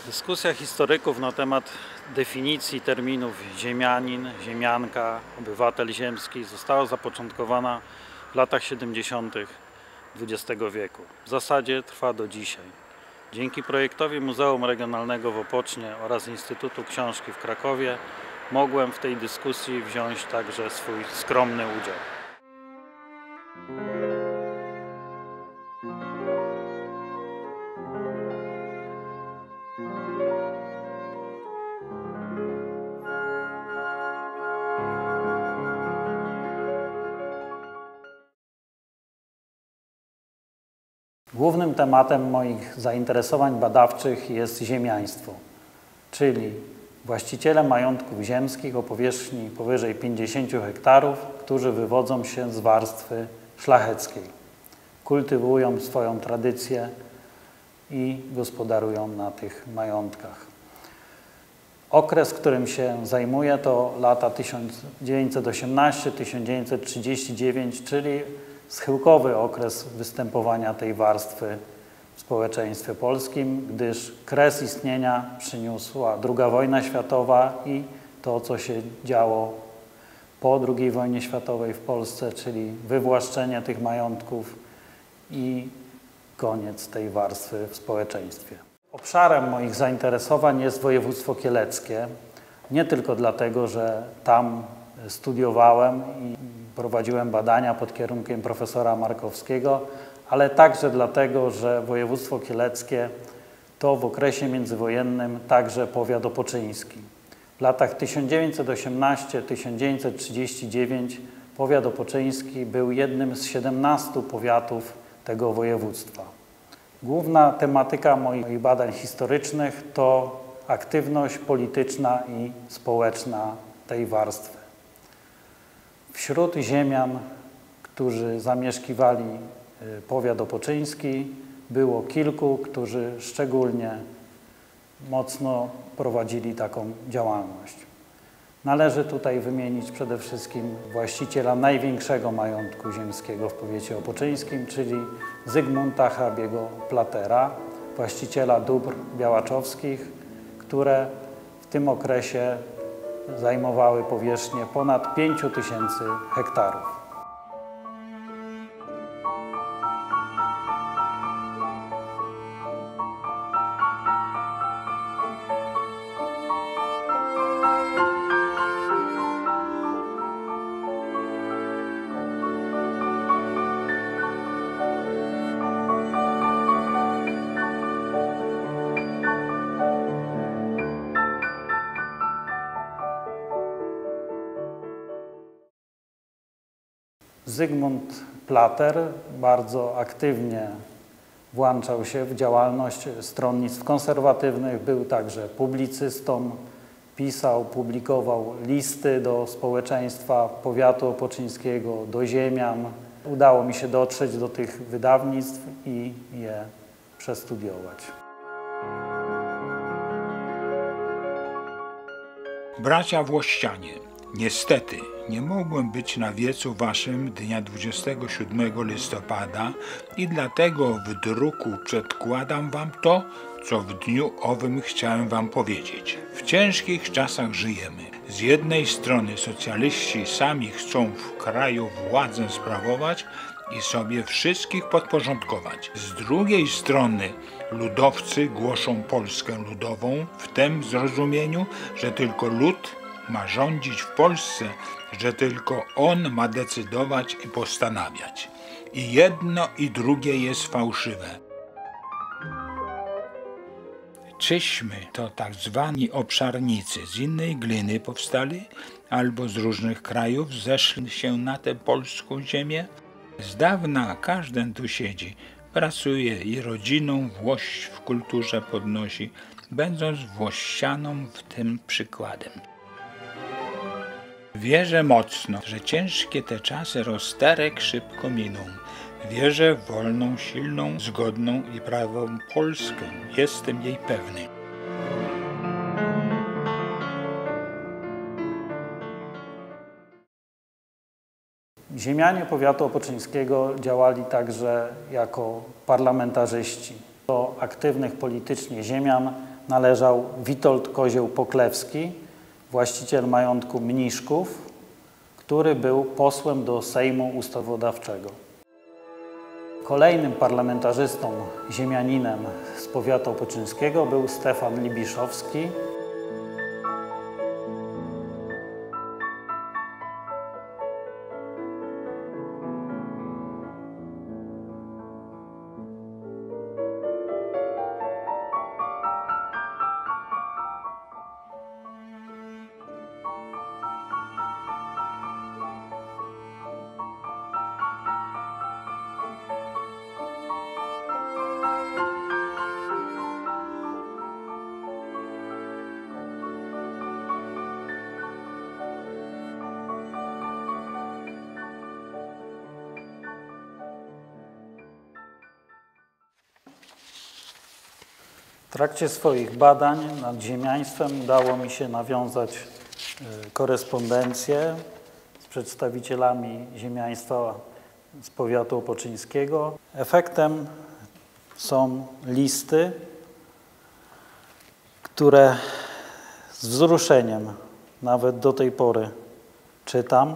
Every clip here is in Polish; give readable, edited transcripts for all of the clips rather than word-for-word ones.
Dyskusja historyków na temat definicji terminów ziemianin, ziemianka, obywatel ziemski została zapoczątkowana w latach 70. XX wieku. W zasadzie trwa do dzisiaj. Dzięki projektowi Muzeum Regionalnego w Opocznie oraz Instytutu Książki w Krakowie mogłem w tej dyskusji wziąć także swój skromny udział. Głównym tematem moich zainteresowań badawczych jest ziemiaństwo, czyli właściciele majątków ziemskich o powierzchni powyżej 50 hektarów, którzy wywodzą się z warstwy szlacheckiej, kultywują swoją tradycję i gospodarują na tych majątkach. Okres, którym się zajmuję, to lata 1918-1939, czyli schyłkowy okres występowania tej warstwy w społeczeństwie polskim, gdyż kres istnienia przyniosła II wojna światowa i to, co się działo po II wojnie światowej w Polsce, czyli wywłaszczenie tych majątków i koniec tej warstwy w społeczeństwie. Obszarem moich zainteresowań jest województwo kieleckie, nie tylko dlatego, że tam studiowałem i prowadziłem badania pod kierunkiem profesora Markowskiego, ale także dlatego, że województwo kieleckie to w okresie międzywojennym także powiat opoczyński. W latach 1918-1939 powiat opoczyński był jednym z 17 powiatów tego województwa. Główna tematyka moich badań historycznych to aktywność polityczna i społeczna tej warstwy. Wśród ziemian, którzy zamieszkiwali powiat opoczyński, było kilku, którzy szczególnie mocno prowadzili taką działalność. Należy tutaj wymienić przede wszystkim właściciela największego majątku ziemskiego w powiecie opoczyńskim, czyli Zygmunta hrabiego Platera, właściciela dóbr białaczowskich, które w tym okresie zajmowały powierzchnię ponad 5000 hektarów. Zygmunt Plater bardzo aktywnie włączał się w działalność stronnictw konserwatywnych, był także publicystą, pisał, publikował listy do społeczeństwa powiatu opoczyńskiego, do ziemian. Udało mi się dotrzeć do tych wydawnictw i je przestudiować. Bracia Włościanie, niestety nie mogłem być na wiecu waszym dnia 27 listopada i dlatego w druku przedkładam wam to, co w dniu owym chciałem wam powiedzieć. W ciężkich czasach żyjemy. Z jednej strony socjaliści sami chcą w kraju władzę sprawować i sobie wszystkich podporządkować. Z drugiej strony ludowcy głoszą Polskę ludową w tym zrozumieniu, że tylko lud ma rządzić w Polsce, że tylko on ma decydować i postanawiać. I jedno i drugie jest fałszywe. Czyśmy to tak zwani obszarnicy z innej gliny powstali, albo z różnych krajów zeszli się na tę polską ziemię? Z dawna każdy tu siedzi, pracuje i rodziną włość w kulturze podnosi, będąc włościaną w tym przykładem. Wierzę mocno, że ciężkie te czasy rozterek szybko miną. Wierzę w wolną, silną, zgodną i prawą Polskę. Jestem jej pewny. Ziemianie powiatu opoczyńskiego działali także jako parlamentarzyści. Do aktywnych politycznie ziemian należał Witold Kozioł-Poklewski, właściciel majątku Mniszków, który był posłem do Sejmu Ustawodawczego. Kolejnym parlamentarzystą, ziemianinem z powiatu opoczyńskiego był Stefan Libiszowski. W trakcie swoich badań nad ziemiaństwem udało mi się nawiązać korespondencję z przedstawicielami ziemiaństwa z powiatu opoczyńskiego. Efektem są listy, które z wzruszeniem nawet do tej pory czytam.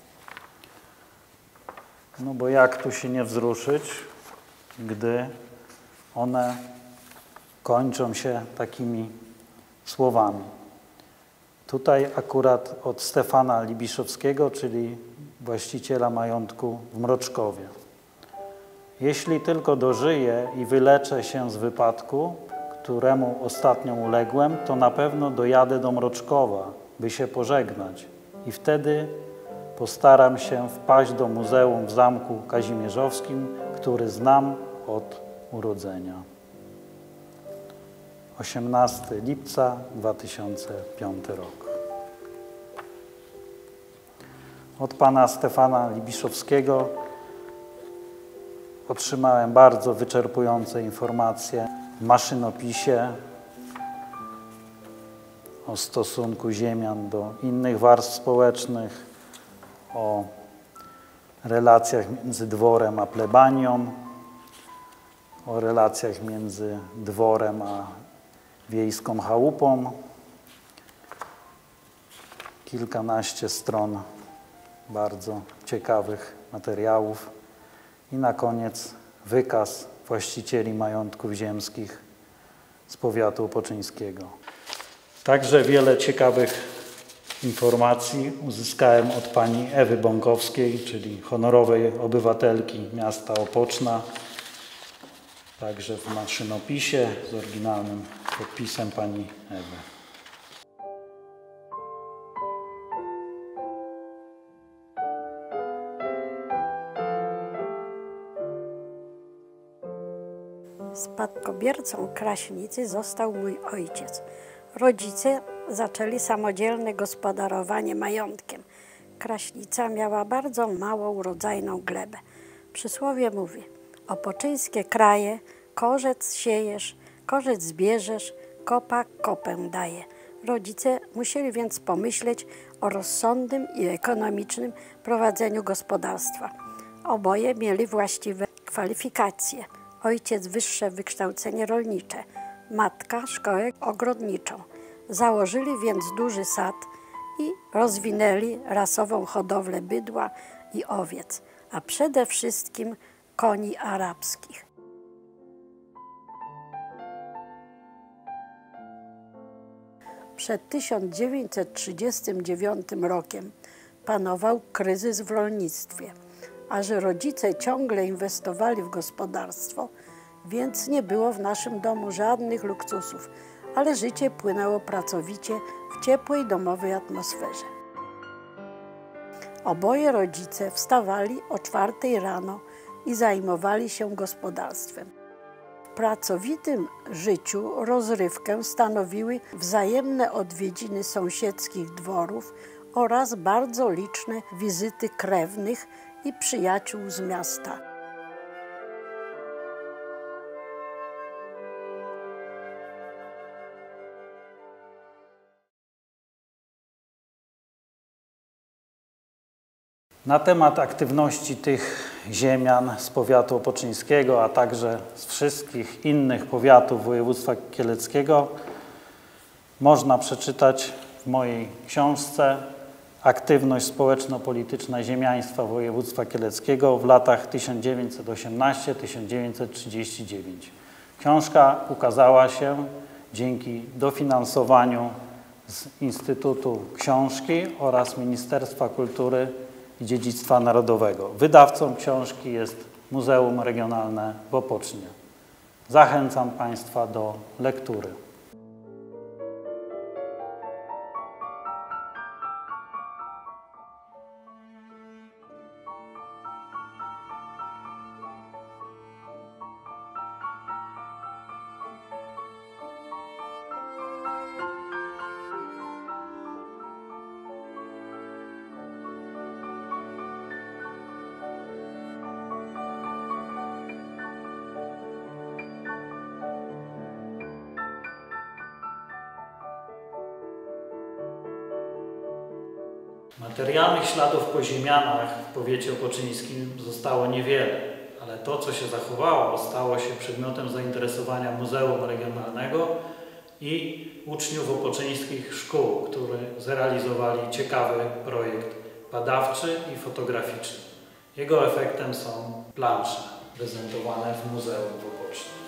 No bo jak tu się nie wzruszyć, gdy one kończą się takimi słowami. Tutaj akurat od Stefana Libiszowskiego, czyli właściciela majątku w Mroczkowie. Jeśli tylko dożyję i wyleczę się z wypadku, któremu ostatnio uległem, to na pewno dojadę do Mroczkowa, by się pożegnać. I wtedy postaram się wpaść do muzeum w Zamku Kazimierzowskim, który znam od urodzenia. 18 lipca 2005 rok. Od pana Stefana Libiszowskiego otrzymałem bardzo wyczerpujące informacje w maszynopisie o stosunku ziemian do innych warstw społecznych, o relacjach między dworem a plebanią, o relacjach między dworem a wiejską chałupą. Kilkanaście stron bardzo ciekawych materiałów i na koniec wykaz właścicieli majątków ziemskich z powiatu opoczyńskiego. Także wiele ciekawych informacji uzyskałem od pani Ewy Bąkowskiej, czyli honorowej obywatelki miasta Opoczna, także w maszynopisie z oryginalnym podpisem pani Ewy. Spadkobiercą Kraśnicy został mój ojciec. Rodzice zaczęli samodzielne gospodarowanie majątkiem. Kraśnica miała bardzo małą urodzajną glebę. Przysłowie mówi: opoczyńskie kraje, korzec siejesz, korzec zbierzesz, kopa kopę daje. Rodzice musieli więc pomyśleć o rozsądnym i ekonomicznym prowadzeniu gospodarstwa. Oboje mieli właściwe kwalifikacje. Ojciec wyższe wykształcenie rolnicze, matka szkołę ogrodniczą. Założyli więc duży sad i rozwinęli rasową hodowlę bydła i owiec, a przede wszystkim koni arabskich. Przed 1939 rokiem panował kryzys w rolnictwie, a że rodzice ciągle inwestowali w gospodarstwo, więc nie było w naszym domu żadnych luksusów, ale życie płynęło pracowicie w ciepłej domowej atmosferze. Oboje rodzice wstawali o 4 rano i zajmowali się gospodarstwem. W pracowitym życiu rozrywkę stanowiły wzajemne odwiedziny sąsiedzkich dworów oraz bardzo liczne wizyty krewnych i przyjaciół z miasta. Na temat aktywności tych ziemian z powiatu opoczyńskiego, a także z wszystkich innych powiatów województwa kieleckiego można przeczytać w mojej książce Aktywność społeczno-polityczna ziemiaństwa województwa kieleckiego w latach 1918-1939. Książka ukazała się dzięki dofinansowaniu z Instytutu Książki oraz Ministerstwa Kultury i Dziedzictwa Narodowego. Wydawcą książki jest Muzeum Regionalne w Opocznie. Zachęcam Państwa do lektury. Materialnych śladów po ziemianach w powiecie opoczyńskim zostało niewiele, ale to, co się zachowało, stało się przedmiotem zainteresowania Muzeum Regionalnego i uczniów opoczyńskich szkół, którzy zrealizowali ciekawy projekt badawczy i fotograficzny. Jego efektem są plansze prezentowane w Muzeum w Opoczu.